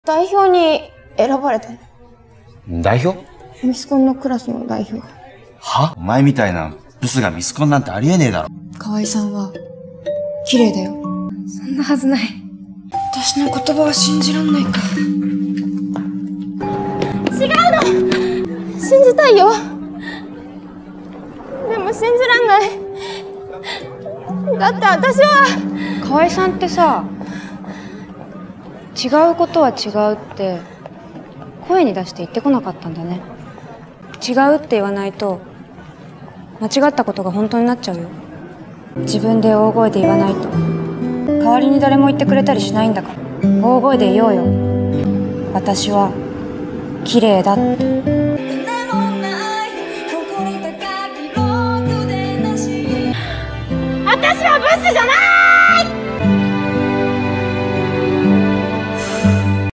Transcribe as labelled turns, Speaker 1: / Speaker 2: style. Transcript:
Speaker 1: 代表に選ばれたの。
Speaker 2: 代表？
Speaker 1: ミスコンのクラスの代表。
Speaker 2: は？お前みたいなブスがミスコンなんてありえねえだろ。
Speaker 1: 河合さんは綺麗だよ。そんなはずない。私の言葉は信じらんないか。違うの！信じたいよ。でも信じらんない。だって私は。
Speaker 3: 河合さんってさ、違うことは違うって声に出して言ってこなかったんだね。違うって言わないと間違ったことが本当になっちゃうよ。自分で大声で言わないと代わりに誰も言ってくれたりしないんだから、大声で言おうよ。私は綺麗だって。
Speaker 1: 私はブスじゃない！